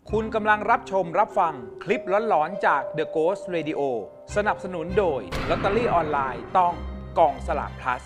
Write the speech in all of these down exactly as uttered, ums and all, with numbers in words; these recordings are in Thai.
คุณกำลังรับชมรับฟังคลิปหลอนๆจาก The Ghost Radio สนับสนุนโดยลอตเตอรี่ออนไลน์ต้องกองสลาก plus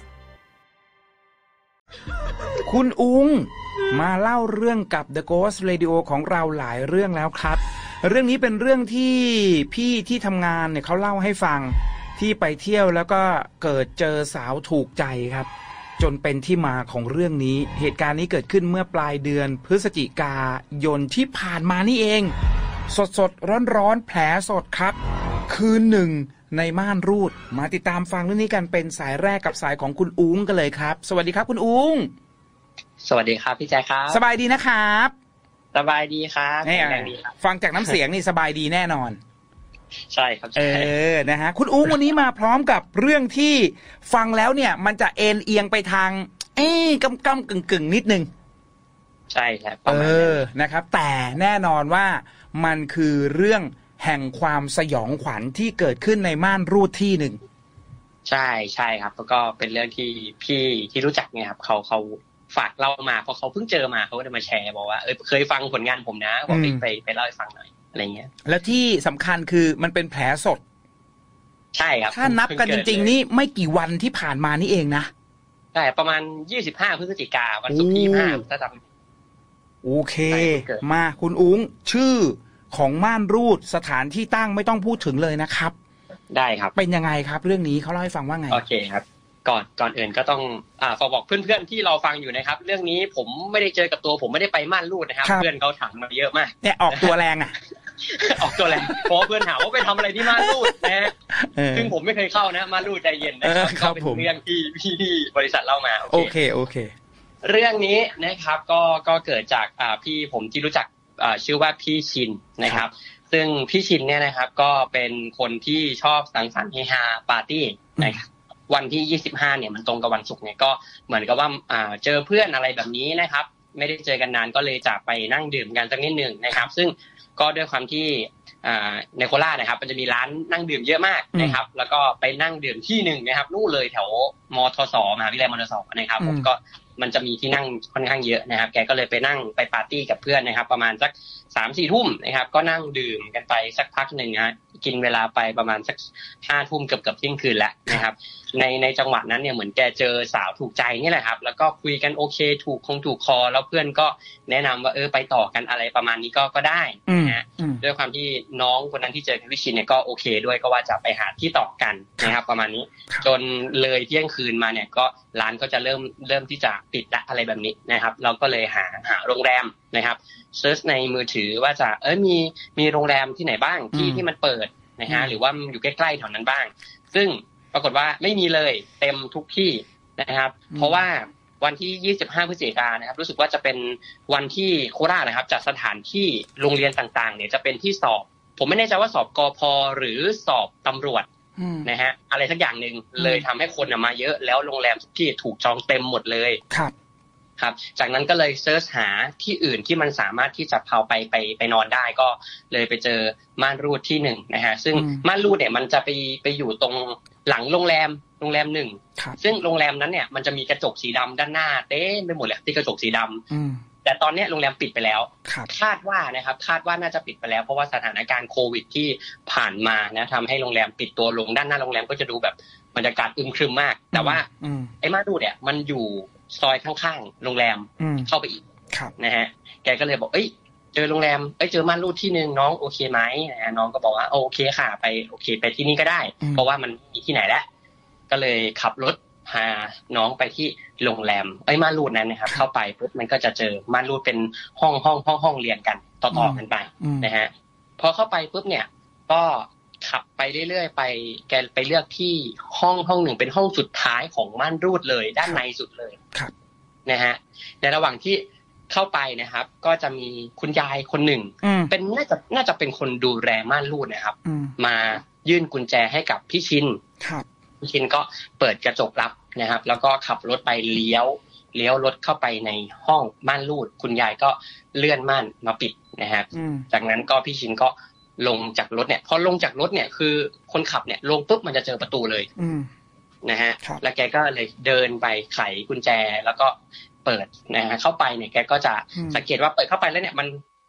คุณอุงมาเล่าเรื่องกับ The Ghost Radio ของเราหลายเรื่องแล้วครับเรื่องนี้เป็นเรื่องที่พี่ที่ทำงานเนี่ยเขาเล่าให้ฟังที่ไปเที่ยวแล้วก็เกิดเจอสาวถูกใจครับจนเป็นที่มาของเรื่องนี้เหตุการณ์นี้เกิดขึ้นเมื่อปลายเดือนพฤศจิกายนที่ผ่านมานี่เองสดสดร้อนร้อนแผลสดครับคืนหนึ่งในม่านรูดมาติดตามฟังเรื่องนี้กันเป็นสายแรกกับสายของคุณอุ้งกันเลยครับสวัสดีครับคุณอุ้งสวัสดีครับพี่แจ๊คครับสบายดีนะครับสบายดีครับนี่ฟังจากน้ำเสียงนี่สบายดีแน่นอนใช่ครับเออนะฮะคุณอุ้งวันนี้มาพร้อมกับเรื่องที่ฟังแล้วเนี่ยมันจะเอ็นเอียงไปทางเอ๊ะกำกำกึ่งกึ่งนิดนึงใช่ครับเออนะครับแต่แน่นอนว่ามันคือเรื่องแห่งความสยองขวัญที่เกิดขึ้นในม่านรูดที่หนึ่งใช่ใช่ครับแล้วก็เป็นเรื่องที่พี่ที่รู้จักเนี่ยครับเขาเขาฝากเล่ามาเพราะเขาเพิ่งเจอมาเขาก็จะมาแชร์บอกว่าเออเคยฟังผลงานผมนะบอกไปไปไปเล่าให้ฟังหน่อยอะไรเงี้ยแล้วที่สำคัญคือมันเป็นแผลสดใช่ครับถ้านับกันจริงๆนี่ไม่กี่วันที่ผ่านมานี่เองนะใช่ประมาณยี่สิบห้าพฤศจิกาวันศุกร์ที่ห้าถ้าจำโอเคมาคุณอุ้งชื่อของม่านรูดสถานที่ตั้งไม่ต้องพูดถึงเลยนะครับได้ครับเป็นยังไงครับเรื่องนี้เขาเล่าให้ฟังว่าไงโอเคครับก่อนก่อนอื่นก็ต้องอ่าฝากบอกเพื่อนๆที่เราฟังอยู่นะครับเรื่องนี้ผมไม่ได้เจอกับตัวผมไม่ได้ไปม่านรูดนะครับเพื่อนเขาถามมาเยอะมากเนี่ยออกตัวแรงอ่ะออกตัวแรงเพราะเพื่อนถามว่าไปทำอะไรที่ม่านรูดนะซึ่งผมไม่เคยเข้านะม่านรูดใจเย็นนะครับก็เป็นเรื่องที่พี่บริษัทเล่ามาโอเคโอเคเรื่องนี้นะครับก็ก็เกิดจากอ่าพี่ผมที่รู้จักอ่าชื่อว่าพี่ชินนะครับซึ่งพี่ชินเนี่ยนะครับก็เป็นคนที่ชอบสังสรรค์เฮฮาปาร์ตี้นะครับวันที่ยี่สิบห้าเนี่ยมันตรงกับวันศุกร์เนี่ยก็เหมือนกับว่าอ่าเจอเพื่อนอะไรแบบนี้นะครับไม่ได้เจอกันนานก็เลยจะไปนั่งดื่มกันสักนิดนึงนะครับซึ่งก็ด้วยความที่อ่าในโคราชนะครับมันจะมีร้านนั่งดื่มเยอะมากนะครับแล้วก็ไปนั่งดื่มที่หนึ่งนะครับนู่นเลยแถวมทสมหาวิทยาลัยมทสนะครับผมก็มันจะมีที่นั่งค่อนข้างเยอะนะครับแกก็เลยไปนั่งไปปาร์ตี้กับเพื่อนนะครับประมาณสัก สามสี่ ทุ่มนะครับก็นั่งดื่มกันไปสักพักนึงนะกินเวลาไปประมาณสัก ห้า ทุ่มเกือบๆเที่ยงคืนแล้วนะครับในในจังหวะนั้นเนี่ยเหมือนแกเจอสาวถูกใจนี่แหละครับแล้วก็คุยกันโอเคถูกคงถูกคอแล้วเพื่อนก็แนะนำว่าเออไปต่อกันอะไรประมาณนี้ก็ก็ได้นะฮะด้วยความที่น้องคนนั้นที่เจอกับพี่ชินเนี่ยก็โอเคด้วยก็ว่าจะไปหาที่ต่อกันนะครับประมาณนี้จนเลยเที่ยงคืนมาเนี่ยก็ร้านก็จะเริ่มเริ่มที่จะปิดละอะไรแบบนี้นะครับเราก็เลยหาหาโรงแรมนะครับเซิร์ชในมือถือว่าจะเออมีมีโรงแรมที่ไหนบ้างที่ที่มันเปิดนะฮะหรือว่าอยู่ใกล้ๆแถวนั้นบ้างซึ่งปรากฏว่าไม่มีเลยเต็มทุกที่นะครับเพราะว่าวันที่ยี่สิบห้าพฤศจิกายนนะครับรู้สึกว่าจะเป็นวันที่โคราชนะครับจัดสถานที่โรงเรียนต่างๆเนี่ยจะเป็นที่สอบผมไม่แน่ใจว่าสอบกพ.หรือสอบตำรวจนะฮะอะไรสักอย่างนึงเลยทำให้คนมาเยอะแล้วโรงแรมทุกที่ถูกจองเต็มหมดเลยครับครับจากนั้นก็เลยเซิร์ชหาที่อื่นที่มันสามารถที่จะพาไปไปไปนอนได้ก็เลยไปเจอม่านรูดที่หนึ่งนะฮะซึ่งม่านรูดเนี่ยมันจะไปไปอยู่ตรงหลังโรงแรมโรงแรมหนึ่งซึ่งโรงแรมนั้นเนี่ยมันจะมีกระจกสีดำด้านหน้าเต็มไปหมดเลยที่กระจกสีดำแต่ตอนนี้โรงแรมปิดไปแล้วคาดว่านะครับคาดว่าน่าจะปิดไปแล้วเพราะว่าสถานการณ์โควิดที่ผ่านมานะทำให้โรงแรมปิดตัวลงด้านหน้าโรงแรมก็จะดูแบบบรรยากาศอึมครึมมากแต่ว่าไอ้ม่านรูดเนี่ยมันอยู่ซอยข้างๆโรงแรมเข้าไปอีกนะฮะแกก็เลยบอกเอ้ยเจอโรงแรมเอ้ยเจอม่านรูดที่นึงน้องโอเคไหมนะฮะน้องก็บอกว่าโอเคค่ะไปโอเคไปที่นี่ก็ได้เพราะว่ามันมีที่ไหนแล้วก็เลยขับรถพาน้องไปที่โรงแรมไอ้ม่านรูดนั้นนะครับเข้าไปปุ๊บมันก็จะเจอม่านรูดเป็นห้องห้องห้องห้องเรียงกันต่อๆกันไปนะฮะพอเข้าไปปุ๊บเนี่ยก็ขับไปเรื่อยๆไปแกไปเลือกที่ห้องห้องหนึ่งเป็นห้องสุดท้ายของม่านรูดเลยด้านในสุดเลยนะฮะในระหว่างที่เข้าไปนะครับก็จะมีคุณยายคนหนึ่งเป็นน่าจะน่าจะเป็นคนดูแลม่านรูดนะครับมายื่นกุญแจให้กับพี่ชินพี่ชินก็เปิดกระจกลับนะครับแล้วก็ขับรถไปเลี้ยวเลี้ยวรถเข้าไปในห้องม่านรูดคุณยายก็เลื่อนม่านมาปิดนะฮะจากนั้นก็พี่ชินก็ลงจากรถเนี่ยพอลงจากรถเนี่ยคือคนขับเนี่ยลงปุ๊บมันจะเจอประตูเลยนะฮะแล้วแกก็เลยเดินไปไขกุญแจแล้วก็เปิดนะฮะเข้าไปเนี่ยแกก็จะสังเกตว่าเปิดเข้าไปแล้วเนี่ยมัน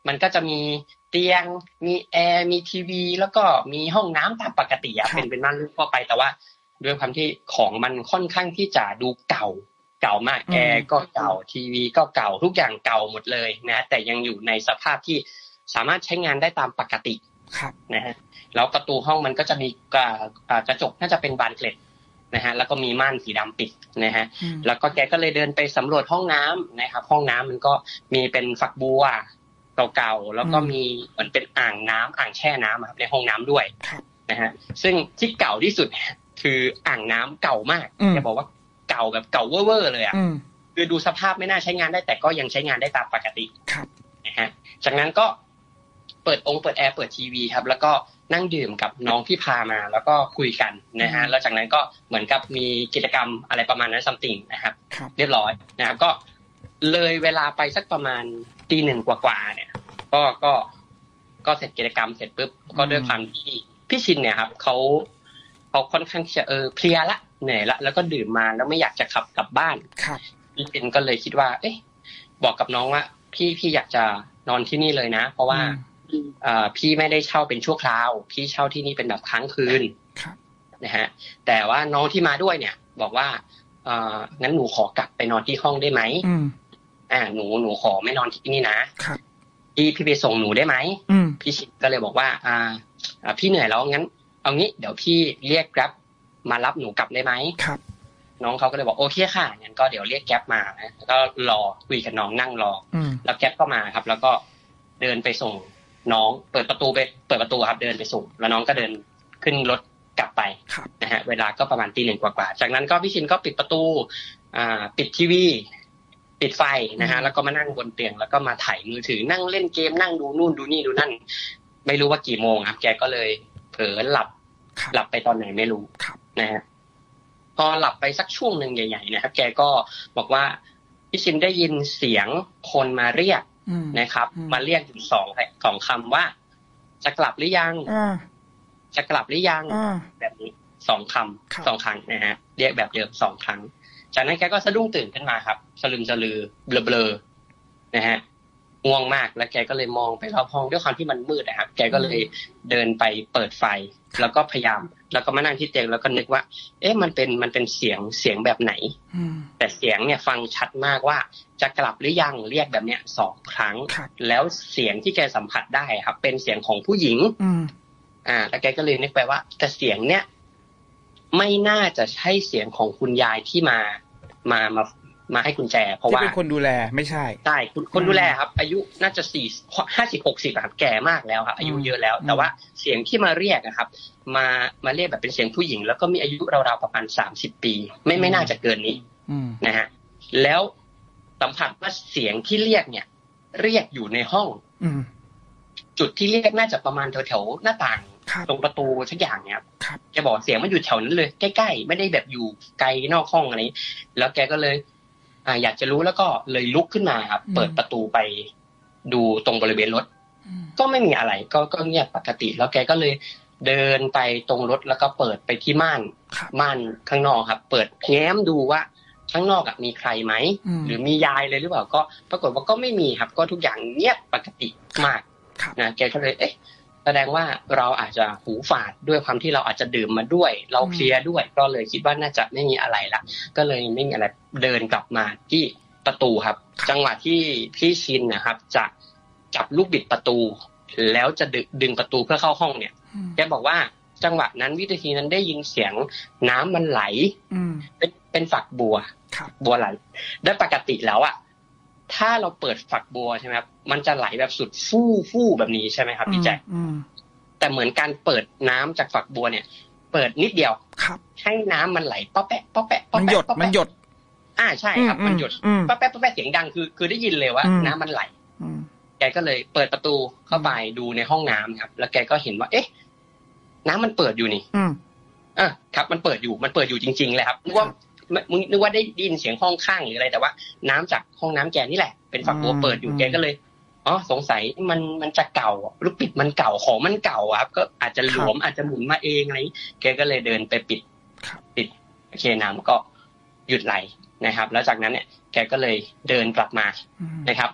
มันก็จะมีเตียงมีแอร์มีทีวีแล้วก็มีห้องน้ำตามปกติอะเป็นเป็นบ้านทั่วไปแต่ว่าด้วยความที่ของมันค่อนข้างที่จะดูเก่าเก่ามากแอร์ก็เก่าทีวีก็เก่าทุกอย่างเก่าหมดเลยนะแต่ยังอยู่ในสภาพที่สามารถใช้งานได้ตามปกตินะฮะแล้วประตูห้องมันก็จะมีกระจกน่าจะเป็นบานเกล็ดนะฮะแล้วก็มีม่านสีดำปิดนะฮะแล้วก็แกก็เลยเดินไปสำรวจห้องน้ำนะครับห้องน้ำมันก็มีเป็นฝักบัวเก่าๆแล้วก็มีเหมือนเป็นอ่างน้ำอ่างแช่น้ำครับในห้องน้ำด้วยนะฮะซึ่งที่เก่าที่สุดคืออ่างน้ำเก่ามากแกบอกว่าเก่าแบบเก่าเว่อร์ๆเลยอ่ะคือดูสภาพไม่น่าใช้งานได้แต่ก็ยังใช้งานได้ตามปกตินะฮะจากนั้นก็เปิดองค์เปิดแอร์เปิดทีวีครับแล้วก็นั่งดื่มกับน้องที่พามาแล้วก็คุยกันนะฮะแล้วจากนั้นก็เหมือนกับมีกิจกรรมอะไรประมาณนั้นซัมติงนะครับเรียบร้อยนะครับก็เลยเวลาไปสักประมาณตีหนึ่งกว่าๆเนี่ยก็ก็ก็เสร็จกิจกรรมเสร็จปุ๊บก็ด้วยความที่พี่ชินเนี่ยครับเขาเขาค่อนข้างจะเออเพลียละเหนื่อยละแล้วก็ดื่มมาแล้วไม่อยากจะขับกลับบ้านพี่ชินก็เลยคิดว่าเอ๊ะบอกกับน้องว่าพี่พี่อยากจะนอนที่นี่เลยนะเพราะว่าพี่ไม่ได้เช่าเป็นชั่วคราวพี่เช่าที่นี่เป็นแบบค้างคืนนะฮะแต่ว่าน้องที่มาด้วยเนี่ยบอกว่าเอ่องั้นหนูขอกลับไปนอนที่ห้องได้ไหมอ่าหนูหนูขอไม่นอนที่นี่นะพี่พี่ไปส่งหนูได้ไหมพี่ชิดก็เลยบอกว่าอ่าพี่เหนื่อยแล้วงั้นเอางี้เดี๋ยวพี่เรียกแกร็บมารับหนูกลับได้ไหมน้องเขาก็เลยบอกโอเคค่ะงั้นก็เดี๋ยวเรียกแกร็บมานะแล้วก็รอคุยกับน้องนั่งรอแล้วแกร็บก็มาครับแล้วก็เดินไปส่งน้องเปิดประตูไปเปิดประตูครับเดินไปส่งแล้วน้องก็เดินขึ้นรถกลับไปนะฮะเวลาก็ประมาณตีหนึ่งกว่าๆจากนั้นก็พี่ชินก็ปิดประตูอ่าปิดทีวีปิดไฟนะฮะแล้วก็มานั่งบนเตียงแล้วก็มาถ่ายมือถือนั่งเล่นเกมนั่งดูนู่นดูนี่ดูนั่นไม่รู้ว่ากี่โมงครับแกก็เลยเผลอหลับหลับไปตอนไหนไม่รู้นะฮะพอหลับไปสักช่วงนึงใหญ่ๆนะครับแกก็บอกว่าพี่ชินได้ยินเสียงคนมาเรียกนะครับมาเรียกอยู่สองสองคำว่าจะกลับหรือยังจะกลับหรือยังแบบนี้สองคำสองครั้งนะฮะเรียกแบบเดิมสองครั้งจากนั้นแกก็สะดุ้งตื่นขึ้นมาครับสลึมสลือเบลอๆนะฮะง่วงมากแล้วแกก็เลยมองไปรอบห้องด้วยความที่มันมืดนะครับแกก็เลยเดินไปเปิดไฟแล้วก็พยายามแล้วก็มานั่งที่เตียงแล้วก็นึกว่าเอ๊ะมันเป็นมันเป็นเสียงเสียงแบบไหนแต่เสียงเนี่ยฟังชัดมากว่าจะกลับหรือยังเรียกแบบเนี้ยสองครั้งแล้วเสียงที่แกสัมผัสได้ครับเป็นเสียงของผู้หญิงอ่าแล้วแกก็เลยนึกไปว่าแต่เสียงเนี้ยไม่น่าจะใช่เสียงของคุณยายที่มามามามาให้กุญแจเพราะว่าที่เป็นคนดูแลไม่ใช่ใช่คนดูแลครับอายุน่าจะสี่ห้าสิบหกสิบครับแก่มากแล้วครับอายุเยอะแล้วแต่ว่าเสียงที่มาเรียกนะครับมามาเรียกแบบเป็นเสียงผู้หญิงแล้วก็มีอายุราวๆประมาณสามสิบปีไม่ไม่น่าจะเกินนี้นะฮะแล้วสัมผัสว่าเสียงที่เรียกเนี่ยเรียกอยู่ในห้องจุดที่เรียกน่าจะประมาณแถวๆหน้าต่างตรงประตูสักอย่างเนี่ยครับแกบอกเสียงมันอยู่แถวนั้นเลยใกล้ๆไม่ได้แบบอยู่ไกลนอกห้องอะไรแล้วแกก็เลยอ่าอยากจะรู้แล้วก็เลยลุกขึ้นมาครับเปิดประตูไปดูตรงบริเวณรถก็ไม่มีอะไรก็ก็เงียบปกติแล้วแกก็เลยเดินไปตรงรถแล้วก็เปิดไปที่ม่านม่านข้างนอกครับเปิดแง้มดูว่าข้างนอกอ่ะมีใครไหมหรือมียายเลยหรือเปล่าก็ปรากฏว่าก็ไม่มีครับก็ทุกอย่างเงียบปกติมากนะแกก็เลยเอ๊ะแสดงว่าเราอาจจะหูฝาดด้วยความที่เราอาจจะดื่มมาด้วยเราเพลียด้วยก็เลยคิดว่าน่าจะไม่มีอะไรละก็เลยไม่มีอะไรเดินกลับมาที่ประตูครับจังหวะที่พี่ชินนะครับจะจับลูกบิดประตูแล้วจะดึงประตูเพื่อเข้าห้องเนี่ยแกบอกว่าจังหวะนั้นวินาทีนั้นได้ยินเสียงน้ำมันไหลเป็นเป็นฝักบัวบัวไหลโดยปกติแล้วอ่ะถ้าเราเปิดฝักบัวใช่ไหมครับมันจะไหลแบบสุดฟู่ฟู่แบบนี้ใช่ไหมครับพี่แจ๊คแต่เหมือนการเปิดน้ำจากฝักบัวเนี่ยเปิดนิดเดียวให้น้ำมันไหลป๊อแปะป๊อแปะป๊อแปะมันหยดมันหยดอ่าใช่ครับมันหยดป๊อแปะป๊อแปะเสียงดังคือคือได้ยินเลยว่าน้ำมันไหลแกก็เลยเปิดประตูเข้าไปดูในห้องน้ำครับแล้วแกก็เห็นว่าเอ๊ะน้ำมันเปิดอยู่นี่อ่ะครับมันเปิดอยู่มันเปิดอยู่จริงๆเลยครับนึกว่ามึงนึกว่าได้ยินเสียงห้องข้างหรืออะไรแต่ว่าน้ำจากห้องน้ำแกนี่แหละเป็นฝักบัวเปิดอยู่แกก็เลยอ๋อสงสัยมันมันจะเก่าลูกปิดมันเก่าของมันเก่าครับก็อาจจะหลวมอาจจะหมุนมาเองอะไรแกก็เลยเดินไปปิดปิดโอเคน้ำก็หยุดไหลนะครับแล้วจากนั้นเนี่ยแกก็เลยเดินกลับมานะครับ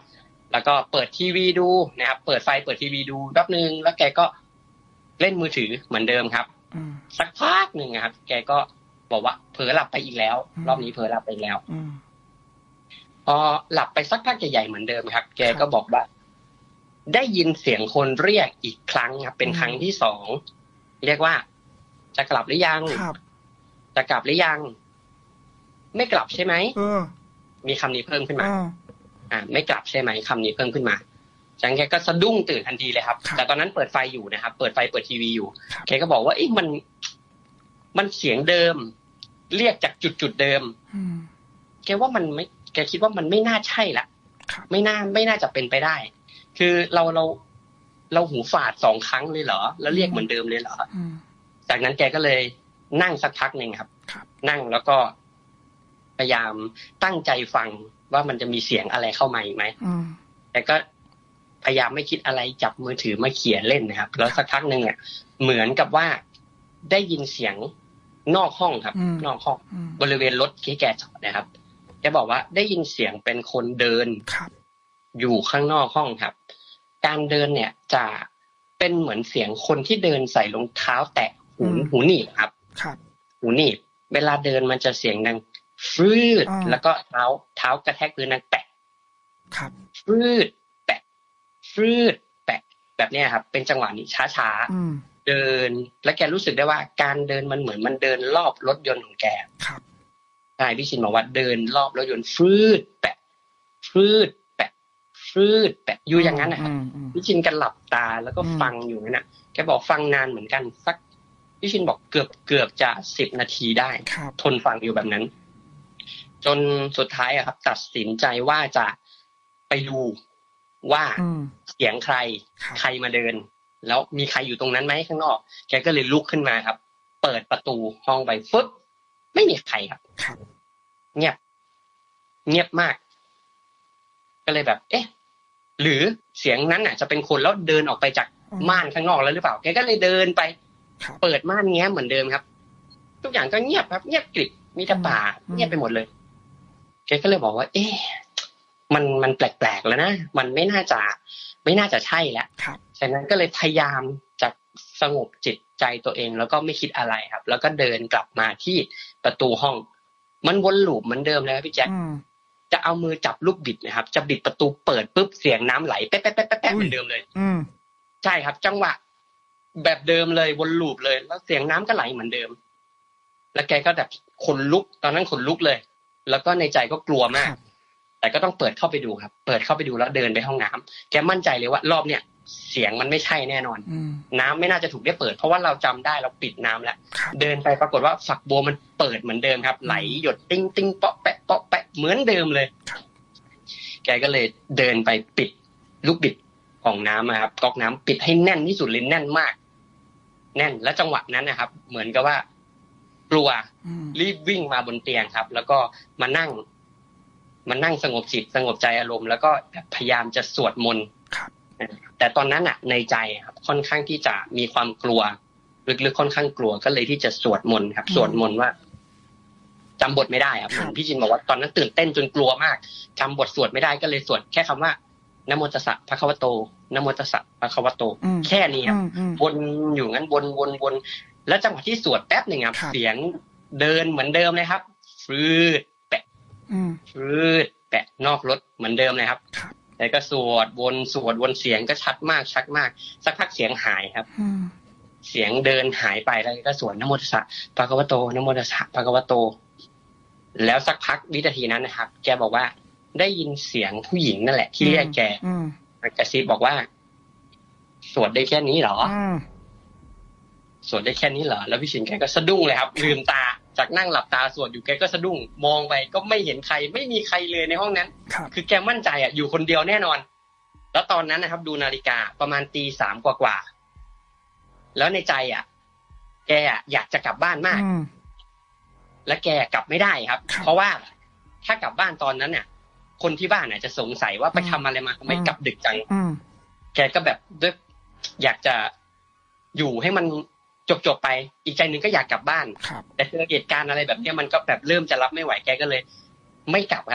แล้วก็เปิดทีวีดูนะครับเปิดไฟเปิดทีวีดูแป๊บนึงแล้วแกก็เล่นมือถือเหมือนเดิมครับสักพักหนึ่งครับแกก็บอกว่าเผลอหลับไปอีกแล้วรอบนี้เผลอหลับไปอีกแล้วพอหลับไปสักพักใหญ่ๆเหมือนเดิมครับแกก็บอกว่าได้ยินเสียงคนเรียกอีกครั้งครับเป็นครั้งที่สองเรียกว่าจะกลับหรือยังจะกลับหรือยังไม่กลับใช่ไหมมีคำนี้เพิ่มขึ้นมาอ่าไม่กลับใช่ไหมคำนี้เพิ่มขึ้นมาจังแกก็สะดุ้งตื่นทันทีเลยครับแต่ตอนนั้นเปิดไฟอยู่นะครับเปิดไฟเปิดทีวีอยู่แกก็บอกว่าเอ๊ะมันมันเสียงเดิมเรียกจากจุดจุดเดิมแกว่ามันไม่แกคิดว่ามันไม่น่าใช่ละไม่น่าไม่น่าจะเป็นไปได้คือเราเราเราหูฝาดสองครั้งเลยเหรอแล้วเรียกเหมือนเดิมเลยเหรอจากนั้นแกก็เลยนั่งสักพักหนึ่งครับนั่งแล้วก็พยายามตั้งใจฟังว่ามันจะมีเสียงอะไรเข้ามาอีกไหมแต่ก็พยายามไม่คิดอะไรจับมือถือมาเขียนเล่นนะครับแล้วสักพักหนึ่งอ่ะเหมือนกับว่าได้ยินเสียงนอกห้องครับนอกห้องบริเวณรถที่แกจอดนะครับแกบอกว่าได้ยินเสียงเป็นคนเดินอยู่ข้างนอกห้องครับการเดินเนี่ยจะเป็นเหมือนเสียงคนที่เดินใส่รองเท้าแตะหูหูหนีบครับหูหนีบเวลาเดินมันจะเสียงดังฟืดแล้วก็เท้าเท้ากระแทกพื้นดังแปะฟืดแปะฟืดแปะแบบนี้ครับเป็นจังหวะนี้ช้าๆเดินและแกรู้สึกได้ว่าการเดินมันเหมือนมันเดินรอบรถยนต์ของแกใช่พี่ชินบอกว่าเดินรอบรถยนต์ฟืดแปะฟืดแปะฟืดแปะอยู่อย่างนั้นนะครับพี่ชินกันหลับตาแล้วก็ฟังอยู่นั่นน่ะแกบอกฟังนานเหมือนกันสักพี่ชินบอกเกือบเกือบจะสิบนาทีได้ทนฟังอยู่แบบนั้นจนสุดท้ายอะครับตัดสินใจว่าจะไปดูว่าเสียงใครใครมาเดินแล้วมีใครอยู่ตรงนั้นไหมข้างนอกแกก็เลยลุกขึ้นมาครับเปิดประตูห้องไปฟึบไม่มีใครครับเงียบเงียบมากก็เลยแบบเอ๊ะหรือเสียงนั้นน่ะจะเป็นคนแล้วเดินออกไปจากม่านข้างนอกแล้วหรือเปล่าแกก็เลยเดินไปเปิดม่านแง้มเหมือนเดิมครับทุกอย่างก็เงียบครับเงียบกริบมีแต่ป่าเงียบไปหมดเลยแกก็เลยบอกว่าเอ๊ะมันมันแปลกๆแล้วนะมันไม่น่าจะไม่น่าจะใช่แล้วฉะนั้นก็เลยพยายามจะสงบจิตใจตัวเองแล้วก็ไม่คิดอะไรครับแล้วก็เดินกลับมาที่ประตูห้องมันวนลูปเหมือนเดิมเลยครับพี่แจ๊คจะเอามือจับลูกบิดนะครับจะบิดประตูเปิดปุ๊บเสียงน้ำไหลแป๊ะแป๊ะแป๊ะแป๊ะเหมือนเดิมเลยใช่ครับจังหวะแบบเดิมเลยวนลูปเลยแล้วเสียงน้ำก็ไหลเหมือนเดิมแล้วแกก็แบบขนลุกตอนนั้นขนลุกเลยแล้วก็ในใจก็กลัวมากแต่ก็ต้องเปิดเข้าไปดูครับเปิดเข้าไปดูแล้วเดินไปห้องน้ำแกมั่นใจเลยว่ารอบเนี้ยเสียงมันไม่ใช่แน่นอนน้ำไม่น่าจะถูกได้เปิดเพราะว่าเราจำได้เราปิดน้ำแล้วเดินไปปรากฏว่าฝักบัวมันเปิดเหมือนเดิมครับไหลหยดติ้งติ้งเปาะแปะเปาะแปะเหมือนเดิมเลยแกก็เลยเดินไปปิดลูกบิดของน้ำครับก๊อกน้ำปิดให้แน่นที่สุดเลยแน่นมากแน่นและจังหวะนั้นนะครับเหมือนกับว่ากลัวรีบวิ่งมาบนเตียงครับแล้วก็มานั่งมานั่งสงบจิตสงบใจอารมณ์แล้วก็พยายามจะสวดมนต์แต่ตอนนั้นอ่ะในใจครับค่อนข้างที่จะมีความกลัวลึกๆค่อนข้างกลัวก็เลยที่จะสวดมนต์ครับสวดมนต์ว่าจำบทไม่ได้ครับพี่จินบอกว่าตอนนั้นตื่นเต้นจนกลัวมากจำบทสวดไม่ได้ก็เลยสวดแค่คำว่านะโมตัสสะภะคะวะโตนะโมตัสสะภะคะวะโตแค่นี้ครับวนอยู่งั้นวนวนวนแล้วจังหวะที่สวดแป๊บหนึ่งครับเสียงเดินเหมือนเดิมเลยครับฟืดแปะฟืดแปะนอกรถเหมือนเดิมเลยครับแต่ก็สวดวนสวดวนเสียงก็ชัดมากชัดมากสักพักเสียงหายครับเสียงเดินหายไปแล้วก็สวดนะโมตัสสะภะคะวะโตนะโมตัสสะภะคะวะโตแล้วสักพักวินาทีนั้นนะครับแกบอกว่าได้ยินเสียงผู้หญิงนั่นแหละที่เรียกแกกระซิบบอกว่าสวดได้แค่นี้เหรอสวดได้แค่นี้เหรอแล้วพี่ชินแกก็สะดุ้งเลยครับลืมตาจากนั่งหลับตาสวดอยู่แกก็สะดุ้งมองไปก็ไม่เห็นใครไม่มีใครเลยในห้องนั้นคือแกมั่นใจอ่ะอยู่คนเดียวแน่นอนแล้วตอนนั้นนะครับดูนาฬิกาประมาณตีสามกว่าๆแล้วในใจอ่ะแกอ่ะอยากจะกลับบ้านมากและแกกลับไม่ได้ครับเพราะว่าถ้ากลับบ้านตอนนั้นเนี่ยคนที่บ้านอาจจะสงสัยว่าไปทำอะไรมาทำไมกลับดึกจังแกก็แบบด้วยอยากจะอยู่ให้มันจบๆไปอีกใจหนึ่งก็อยากกลับบ้านแต่เจอเหตุการณ์อะไรแบบนี้มันก็แบบเริ่มจะรับไม่ไหวแกก็เลยไม่กลับครับ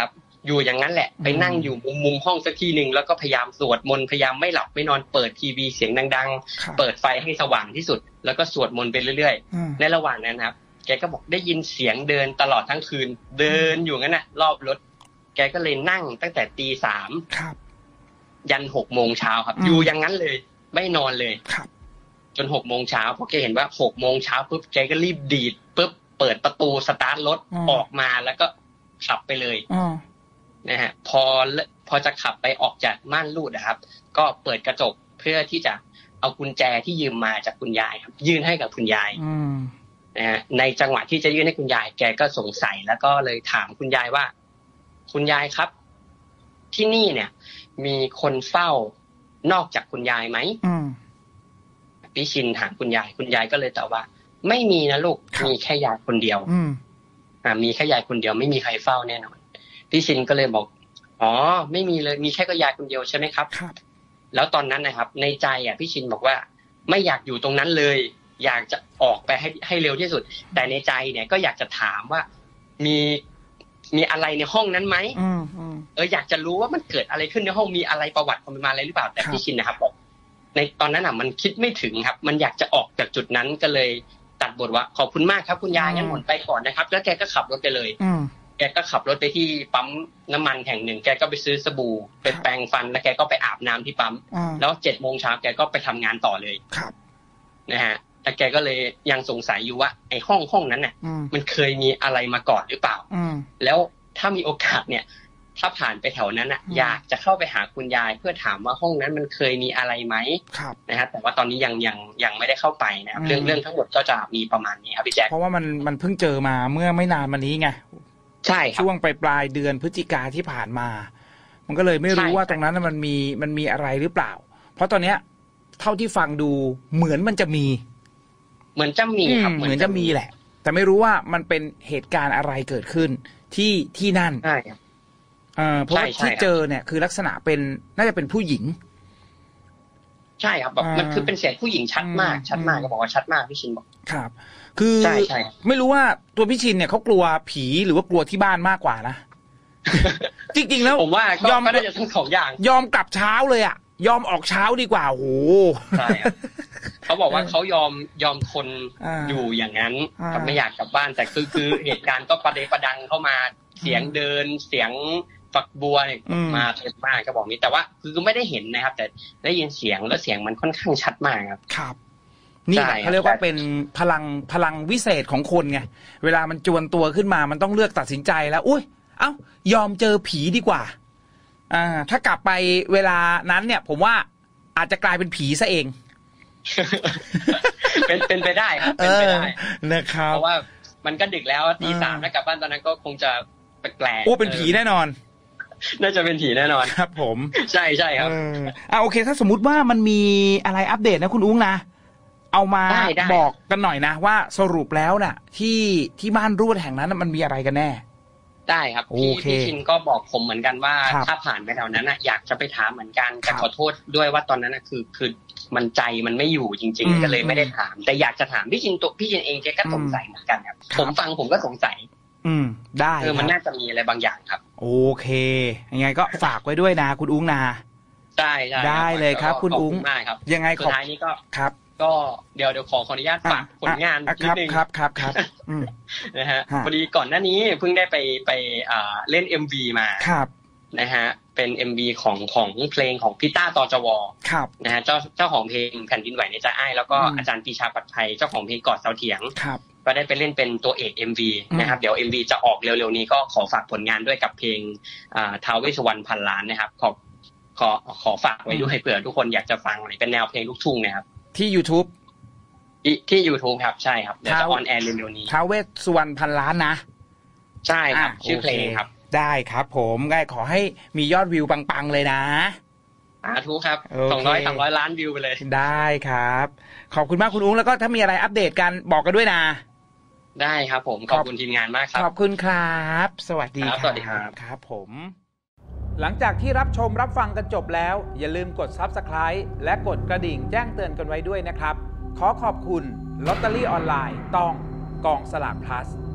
อยู่อย่างนั้นแหละไปนั่งอยู่มุมมุมห้องสักทีหนึ่งแล้วก็พยายามสวดมนต์พยายามไม่หลับไม่นอนเปิดทีวีเสียงดังๆเปิดไฟให้สว่างที่สุดแล้วก็สวดมนต์ไปเรื่อยๆในระหว่างนั้นครับแกก็บอกได้ยินเสียงเดินตลอดทั้งคืนเดินอยู่งั้นน่ะรอบรถแกก็เลยนั่งตั้งแต่ตีสามยันหกโมงเช้าครับอยู่อย่างนั้นเลยไม่นอนเลยจนหกโมงเช้าเพราะแกเห็นว่าหกโมงเช้าปุ๊บแกก็รีบดีดปุ๊บเปิดประตูสตาร์ทรถออกมาแล้วก็ขับไปเลยนะฮะพอพอจะขับไปออกจากม่านรูดนะครับก็เปิดกระจกเพื่อที่จะเอากุญแจที่ยืมมาจากคุณยายครับยื่นให้กับคุณยายนะฮะในจังหวะที่จะยื่นให้คุณยายแกก็สงสัยแล้วก็เลยถามคุณยายว่าคุณยายครับที่นี่เนี่ยมีคนเฝ้านอกจากคุณยายไหมพี่ชินถามคุณยายคุณยายก็เลยตอบว่าไม่มีนะลูกมีแค่ยายคนเดียวอ่ามีแค่ยายคนเดียวไม่มีใครเฝ้าแน่นอนพี่ชินก็เลยบอกอ๋อไม่มีเลยมีแค่ก็ยายคนเดียวใช่ไหมครับครับแล้วตอนนั้นนะครับในใจอ่ะพี่ชินบอกว่าไม่อยากอยู่ตรงนั้นเลยอยากจะออกไปให้ให้เร็วที่สุดแต่ในใจเนี่ยก็อยากจะถามว่ามีมีอะไรในห้องนั้นไหมเอออยากจะรู้ว่ามันเกิดอะไรขึ้นในห้องมีอะไรประวัติความเป็นมาอะไรหรือเปล่าแต่พี่ชินนะครับบอกในตอนนั้นอ่ะมันคิดไม่ถึงครับมันอยากจะออกจากจุดนั้นก็เลยตัดบทว่าขอบคุณมากครับคุณยายงั้นผมไปก่อนนะครับแล้วแกก็ขับรถไปเลยแกก็ขับรถไปที่ปั๊มน้ำมันแห่งหนึ่งแกก็ไปซื้อสบู่ไปแปรงฟันแล้วแกก็ไปอาบน้ำที่ปั๊มแล้วเจ็ดโมงเช้าแกก็ไปทำงานต่อเลยนะฮะแต่แกก็เลยยังสงสัยอยู่ว่าไอ้ห้องห้องนั้นเนี่ยมันเคยมีอะไรมาก่อนหรือเปล่าแล้วถ้ามีโอกาสเนี่ยถ้าผ่านไปแถวนั้นอ่ะอยากจะเข้าไปหาคุณยายเพื่อถามว่าห้องนั้นมันเคยมีอะไรไหมนะฮะแต่ว่าตอนนี้ยังยังยังไม่ได้เข้าไปนะครับเรื่องเรื่องทั้งหมดก็จะมีประมาณนี้ครับพี่แจ๊คเพราะว่ามันมันเพิ่งเจอมาเมื่อไม่นานมานี้ไงใช่ครับช่วงปลายปลายเดือนพฤศจิกาที่ผ่านมามันก็เลยไม่รู้ว่าตรงนั้นมันมีมันมีอะไรหรือเปล่าเพราะตอนเนี้ยเท่าที่ฟังดูเหมือนมันจะมีเหมือนจะมีครับเหมือนจะมีแหละแต่ไม่รู้ว่ามันเป็นเหตุการณ์อะไรเกิดขึ้นที่ที่นั่นใช่ครับเอ่อเพราะที่เจอเนี่ยคือลักษณะเป็นน่าจะเป็นผู้หญิงใช่ครับแบบมันคือเป็นเสียงผู้หญิงชัดมากชัดมากก็บอกว่าชัดมากพี่ชินบอกครับคือใช่ใช่ไม่รู้ว่าตัวพี่ชินเนี่ยเขากลัวผีหรือว่ากลัวที่บ้านมากกว่านะจริงๆแล้วผมว่ายอมก็ได้ทั้งสองอย่างยอมกลับเช้าเลยอ่ะยอมออกเช้าดีกว่าโอ้โหใช่ครับเขาบอกว่าเขายอมยอมทนอยู่อย่างนั้นเขาไม่อยากกลับบ้านแต่คือคือเหตุการณ์ก็ประเดประดังเข้ามาเสียงเดินเสียงฝักบัวเนี่ยมาเต็มมากก็บอกนี้แต่ว่าคือไม่ได้เห็นนะครับแต่ได้ยินเสียงแล้วเสียงมันค่อนข้างชัดมากครับครับนี่เขาเรียกว่าเป็นพลังพลังวิเศษของคนไงเวลามันจวนตัวขึ้นมามันต้องเลือกตัดสินใจแล้วอุ้ยเอ้ายอมเจอผีดีกว่าอ่าถ้ากลับไปเวลานั้นเนี่ยผมว่าอาจจะกลายเป็นผีซะเองเป็นเป็นไปได้ครับเป็นไปได้นะครับเพราะว่ามันก็ดึกแล้วตีสามแล้วกลับบ้านตอนนั้นก็คงจะแปลกๆโอ้เป็นผีแน่นอนน่าจะเป็นผีแน่นอนครับผมใช่ใช่ครับอ่าโอเคถ้าสมมุติว่ามันมีอะไรอัปเดตนะคุณอุ้งนะเอามาบอกกันหน่อยนะว่าสรุปแล้วน่ะที่ที่ม่านรูดแห่งนั้นมันมีอะไรกันแน่ได้ครับพี่พี่ชินก็บอกผมเหมือนกันว่าถ้าผ่านไปแถวนั้นน่ะอยากจะไปถามเหมือนกันแต่ขอโทษด้วยว่าตอนนั้นน่ะคือคือมันใจมันไม่อยู่จริงๆก็เลยไม่ได้ถามแต่อยากจะถามพี่ชินตัวพี่ชินเองแกก็สงสัยเหมือนกันครับผมฟังผมก็สงสัยอืมได้เออมันน่าจะมีอะไรบางอย่างครับโอเคยังไงก็ฝากไว้ด้วยนะคุณอุ้งนาได้ได้ได้เลยครับคุณอุ้งยังไงสุดท้ายนี้ก็ครับก็เดี๋ยวเดี๋ยวขอขออนุญาตฝากผลงานนิดนึงครับครับครับนะฮะพอดีก่อนหน้านี้เพิ่งได้ไปไปอ่าเล่น เอ็ม วี มาครับนะฮะเป็น เอ็ม วี ของของเพลงของพี่ต้าตจวครับนะฮะเจ้าเจ้าของเพลงแผ่นดินไหวในใจอ้ายแล้วก็อาจารย์ปีชาปัตไทยเจ้าของเพลงกอดเสาเถียงครับก็ได้ไปเล่นเป็นตัวเอก เอ็ม วี นะครับเดี๋ยว เอ็ม วี จะออกเร็วๆนี้ก็ขอฝากผลงานด้วยกับเพลงอ่าท้าวเวสสุวรรณพันล้านนะครับขอขอขอฝากไว้ด้วยเผื่อทุกคนอยากจะฟังเป็นแนวเพลงลูกทุ่งนะครับที่ YouTube ที่ YouTube ครับใช่ครับเดี๋ยวจะออนแอร์เร็วๆนี้ท้าวเวสสุวรรณพันล้านนะใช่ครับชื่อเพลงครับได้ครับผมก็ขอให้มียอดวิวปังๆเลยนะสาธุครับสองร้อย สามร้อยล้านวิวไปเลยได้ครับขอบคุณมากคุณอุ้งแล้วก็ถ้ามีอะไรอัปเดตกันบอกกันด้วยนะได้ครับผมขอบคุณทีมงานมากครับขอบคุณครับสวัสดีครับสวัสดีครับครับผมหลังจากที่รับชมรับฟังกันจบแล้วอย่าลืมกด ซับสไครบ์ และกดกระดิ่งแจ้งเตือนกันไว้ด้วยนะครับขอขอบคุณลอตเตอรี่ออนไลน์ต้องกองสลาก plus